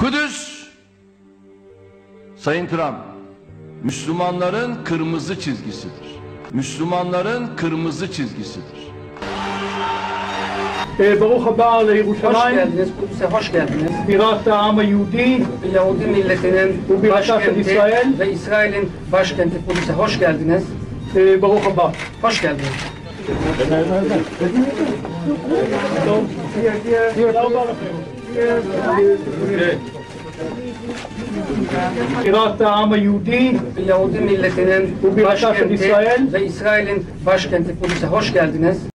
Kudüs, Sayın Trump, Müslümanların kırmızı çizgisidir. Müslümanların kırmızı çizgisidir. ברוך הבא Hoş לירושלים, geldiniz, Kudüs'e hoş geldiniz. בירת העם היהודי Yahudi milletinin وבירתה של başkenti ישראל. ve İsrail'in başkenti Kudüs'e hoş geldiniz. ברוך הבא. Hoş geldiniz. בירת העם היהודי Yahudi milletinin وבירתה של başkenti ישראל. ve İsrail'in başkenti Kudüs'e hoş geldiniz.